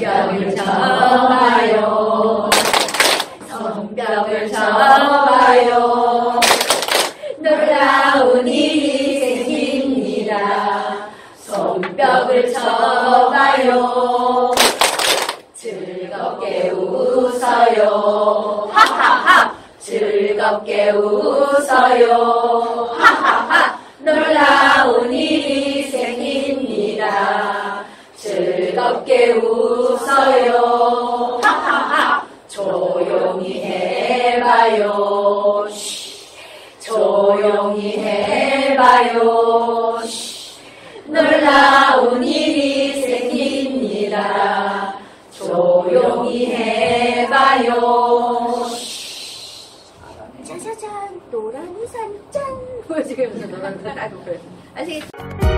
성벽을 쳐봐요. 성벽을 쳐봐요. 놀라운 일이 생깁니다. 성벽을 쳐봐요. 즐겁게 웃어요. 하하하. 즐겁게 웃어요. 하하하. 놀라운 일이 생깁니다. 즐겁게 웃어요. 하하하. 조용히 해봐요. 조용히 해봐요. 놀라운 일이 생깁니다. 조용히 해봐요. 짜자잔 노란 우산 짠 보여주면서 노란 우산 딱 보여. 아시겠죠?